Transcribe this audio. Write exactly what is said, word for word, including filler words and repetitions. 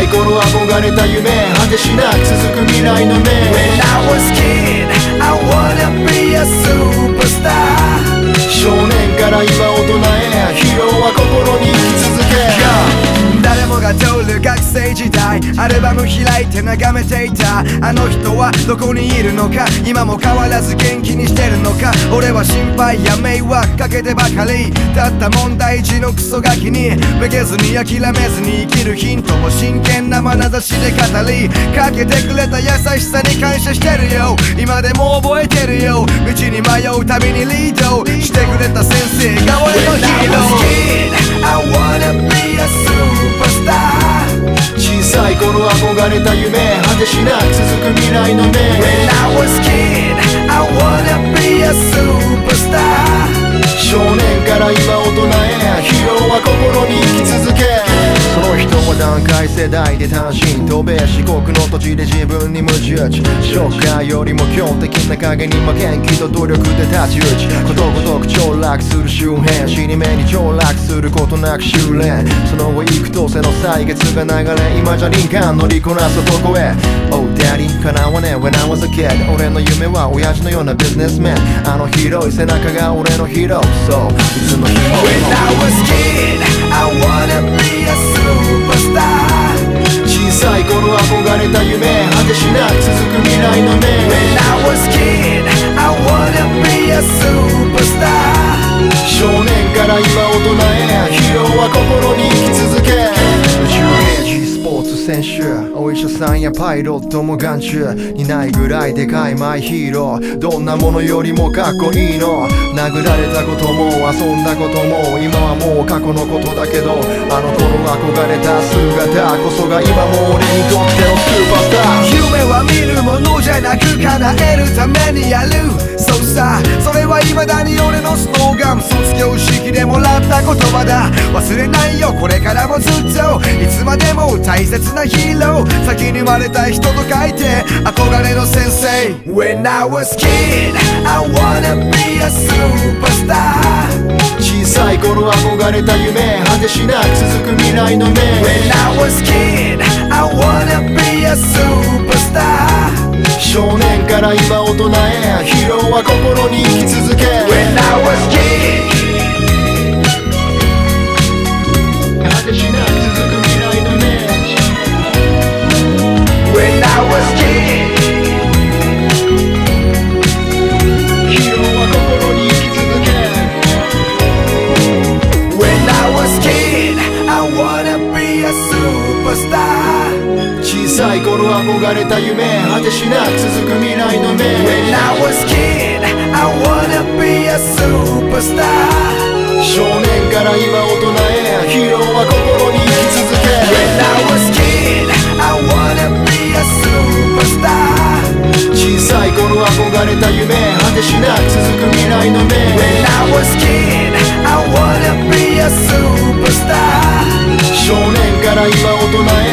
い頃憧れた夢、果てしなく続く未来の目。 When I was kid, I wanna be a superstar。 少年から今大人へ、ヒーローは心に生き続け。 誰もが通る学生時代、アルバム開いて眺めていたあの人はどこにいるのか、今も変わらず元気にしてるのか。俺は心配や迷惑かけてばかり、たった問題児のクソガキにめげずに諦めずに生きるヒントを真剣な眼差しで語りかけてくれた優しさに感謝してるよ。今でも覚えてるよ、道に迷うたびにリードしてくれた先生が俺のヒーロー。I wanna be a superstar。 小さい頃憧れた夢、果てしなく続く未来の目。 When I was kid, I wanna be a superstar。 少年から今大人へ、ヒーローは心に生き続け。その人は段階世代で単身渡米、四国の土地で自分に無重視。ショッカーよりも強敵な影に負けん、気と努力で太刀打ち、ことごとく凋落する周辺、死に目に凋落することなく修練。その後幾年の歳月が流れ、今じゃ林間乗りこなす男へ。 Oh daddy 叶わねえ when I was a kid。 俺の夢は親父のようなビジネスマン、あの広い背中が俺のヒーロー。そういつの日も When I was kid, I wanna be a superstar。 小さい頃憧れた夢、果てしなく続く未来の目。 When I was kid, I wanna be a superstar。 少年から今大人へ、ヒーローは心に生き続け。宇宙刑事スポーツ選手、お医者さんやパイロットも眼中にないぐらいでかいマイヒーロー。どんなものよりもかっこいいの。殴られたことも遊んだことも今はもう過去のことだけど、あの頃憧れた姿こそが今も俺にとってのスーパースター。 夢は見るものじゃなく叶えるためにやる。そうさ、それは未だに俺のスローガン。卒業式でもらった言葉だ。忘れないよこれからもずっと、いつまでも大切なヒーロー。先に生まれた人と書いて憧れの先生。 When I was kid, I wanna be a superstar。 小さい頃憧れた夢、果てしなく続く未来の目。 When I was kid, I wanna be a superstar。 少年から今大人へ、ヒーローは心に生き続け。 When I was kid, 果てしなく続く未来の目。 When I was kid, ヒーローは心に生き続け。 When I was kid, I wanna be a superstar。 小さい頃憧れた夢、果てしなく続く未来の目。 When I was kid, I wanna be a superstar。 少年から今大人へ、ヒーローは心に生き続け。 When I was kid, I wanna be a superstar。 小さい頃憧れた夢、果てしなく続く未来の目。 When I was kid, I wanna be a superstar。 少年から今大人へ、